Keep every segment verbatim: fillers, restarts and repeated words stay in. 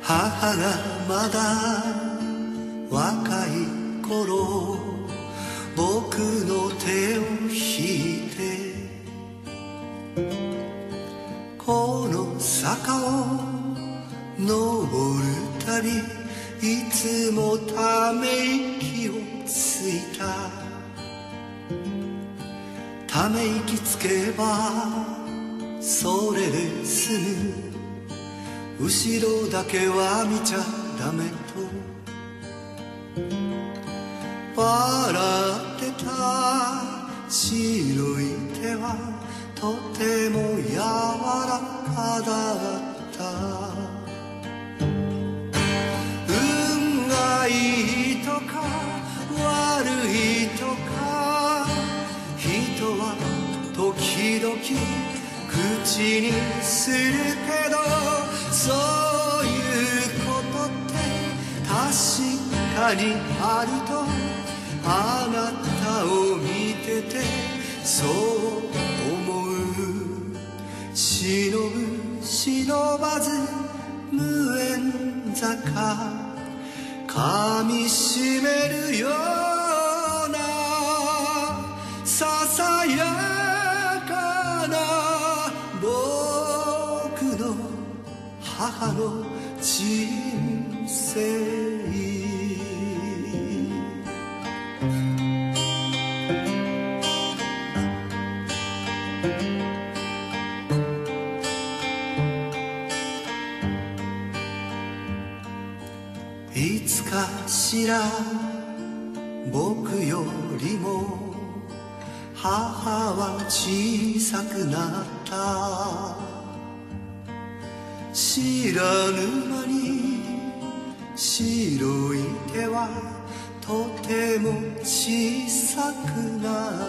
母がまだ若い頃、僕の手を引いてこの坂を登るたび、いつもため息をついた。ため息つけばそれで済む、後ろだけは見ちゃダメと笑ってた白い手はとても柔らかだった。運がいいとか悪いとか、人は時々口にするけど、そういうことって確かにあると、あなたを見ててそう思う。忍ぶ忍ばず無縁坂、噛みしめるようなささやかな僕の母の人生。いつかしら僕よりも母は小さくなった。知らぬ間に白い手はとても小さくなった。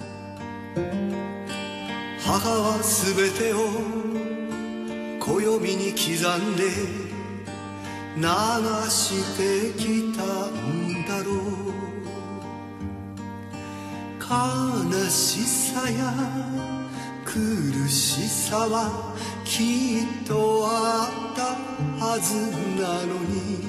母はすべてを暦に刻んで流してきたんだろう。悲しさや苦しさはきっとあったはずなのに、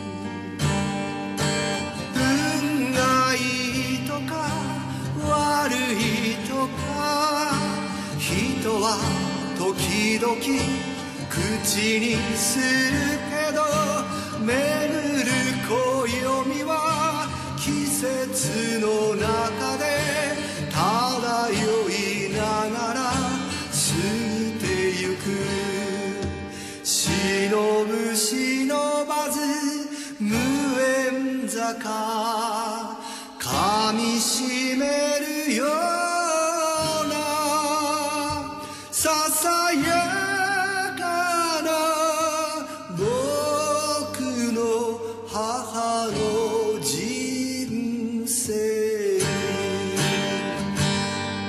運がいいとか悪いとか、人は時々口にするけど、巡る暦は季節の中で漂いながら過ぎてゆく。忍ぶ忍ばず無縁坂、噛みしめるようなささやかな僕の母の人生。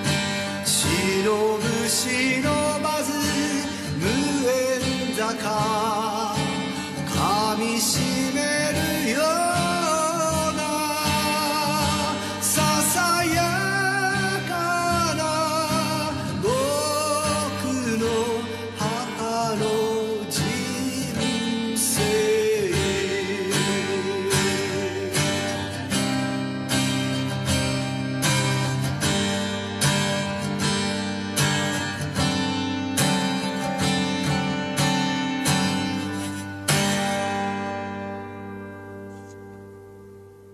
忍ぶ忍ばず無縁坂、